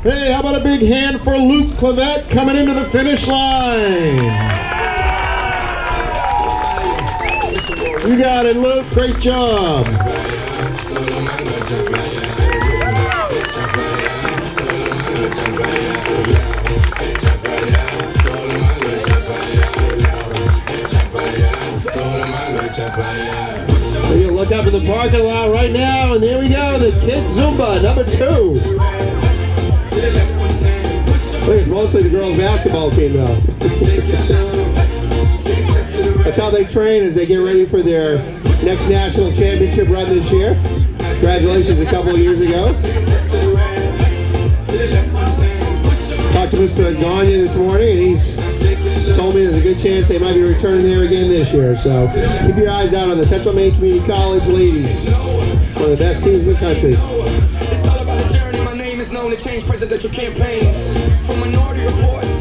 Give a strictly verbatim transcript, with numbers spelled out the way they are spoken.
Hey, how about a big hand for Luke Clavette coming into the finish line? You got it, Luke. Great job. So you look up in the parking lot right now, and there we go, the Kid Zumba, number two. I think it's mostly the girls' basketball team, though. That's how they train as they get ready for their next national championship run this year. Congratulations a couple of years ago. Talked to Mister Gagne this morning, and he's told me there's a good chance they might be returning there again this year. So keep your eyes out on the Central Maine Community College ladies. One of the best teams in the country. It's all about a journey. My name is known to change presidential campaigns. From Minority Report